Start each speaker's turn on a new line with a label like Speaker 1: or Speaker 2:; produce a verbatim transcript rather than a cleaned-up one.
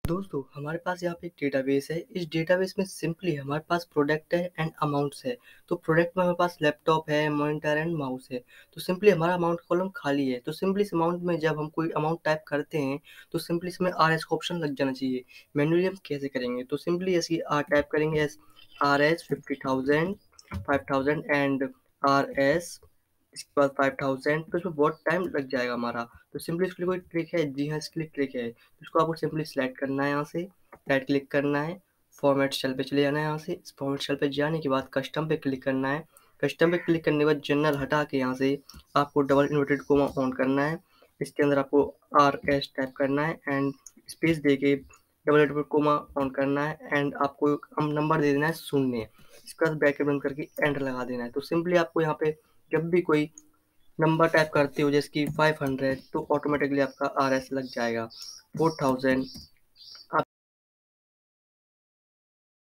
Speaker 1: दोस्तों हमारे पास यहाँ पे एक डेटाबेस है। इस डेटाबेस में सिंपली हमारे पास प्रोडक्ट है एंड अमाउंट्स है। तो प्रोडक्ट में हमारे पास लैपटॉप है, मॉनिटर एंड माउस है। तो सिंपली हमारा अमाउंट कॉलम खाली है। तो सिंपली इस अमाउंट में जब हम कोई अमाउंट टाइप करते हैं तो सिंपली इसमें आर एस का ऑप्शन लग जाना चाहिए। मैन्युअली हम कैसे करेंगे? तो सिंपली ऐसी आर टाइप करेंगे, S R S fifty thousand five thousand and R S इसके बाद फाइव थाउजेंड। तो इसमें बहुत टाइम लग जाएगा हमारा। तो सिंपली इसके लिए कोई ट्रिक है? जी हाँ, इसके लिए ट्रिक है। इसको आपको सिंपली सेलेक्ट करना है, यहाँ से राइट क्लिक करना है, फॉर्मेट सेल पे चले जाना है। यहाँ से इस फॉर्मेट सेल पे जाने के बाद कस्टम पे क्लिक करना है। कस्टम पे क्लिक करने के बाद जनरल हटा के यहाँ से आपको डबल इन्वर्टेड कोमा ऑन करना है। इसके अंदर आपको आर एस टाइप करना है एंड स्पेस दे के डबल इन्वर्टेड कोमा ऑन करना है एंड आपको हम नंबर दे देना है शून्य। इसके बाद ब्रैकेट बंद करके एंटर लगा देना है। तो सिंपली आपको यहाँ पे जब भी कोई नंबर टाइप करते हो जैसे कि फाइव हंड्रेड तो ऑटोमेटिकली आपका आर एस लग जाएगा। Four thousand